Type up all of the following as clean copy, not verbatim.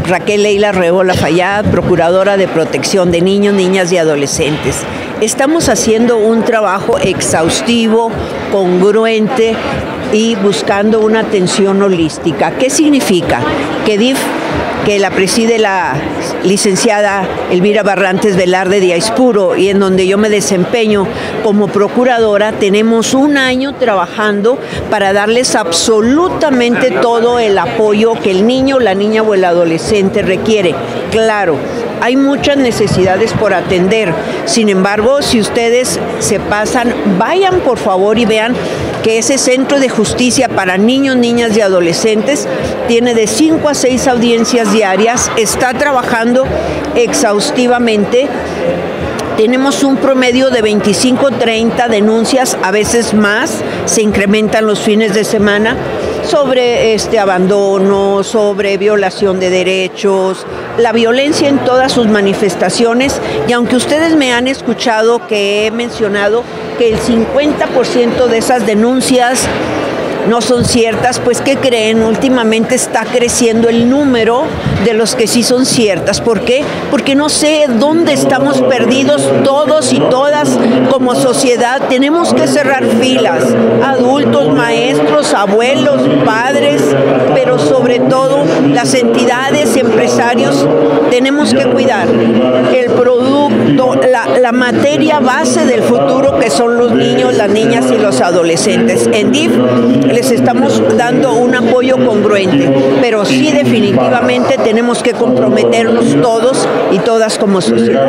Raquel Leila Rebo Lafayette, Procuradora de Protección de Niños, Niñas y Adolescentes. Estamos haciendo un trabajo exhaustivo, congruente y buscando una atención holística. ¿Qué significa? Que DIF, que la preside la licenciada Elvira Barrantes Velarde de Aispuro y en donde yo me desempeño como procuradora, tenemos un año trabajando para darles absolutamente todo el apoyo que el niño, la niña o el adolescente requiere. Claro, hay muchas necesidades por atender. Sin embargo, si ustedes se pasan, vayan por favor y vean que ese centro de justicia para niños, niñas y adolescentes tiene de 5 a 6 audiencias diarias, está trabajando exhaustivamente. Tenemos un promedio de 25-30 denuncias, a veces más, se incrementan los fines de semana, sobre abandono, sobre violación de derechos, la violencia en todas sus manifestaciones. Y aunque ustedes me han escuchado que he mencionado que el 50% de esas denuncias no son ciertas, pues ¿qué creen? Últimamente está creciendo el número de los que sí son ciertas. ¿Por qué? Porque no sé dónde estamos perdidos todos y todas como sociedad. Tenemos que cerrar filas, adultos, maestros, abuelos, padres, pero sobre todo las entidades, empresarios, tenemos que cuidar el producto, la materia base del futuro que son los niños, las niñas y los adolescentes. En DIF les estamos dando un apoyo congruente, pero sí definitivamente tenemos que comprometernos todos y todas como sociedad.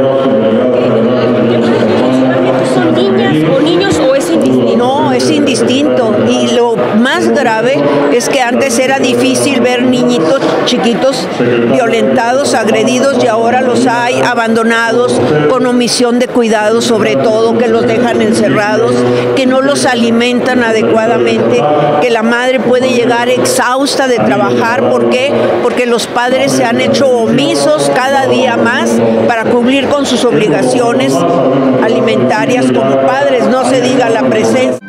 ¿Son niñas o niños o es indistinto? No, es indistinto. Y lo más grave es que antes era difícil ver niñitos chiquitos violentados, agredidos, y ahora los hay abandonados con omisión de cuidado, sobre todo que los dejan encerrados, que no los alimentan adecuadamente, que la madre puede llegar exhausta de trabajar. ¿Por qué? Porque los padres se han hecho omisos cada día más para cumplir con sus obligaciones alimentarias como padres, no se diga la presencia.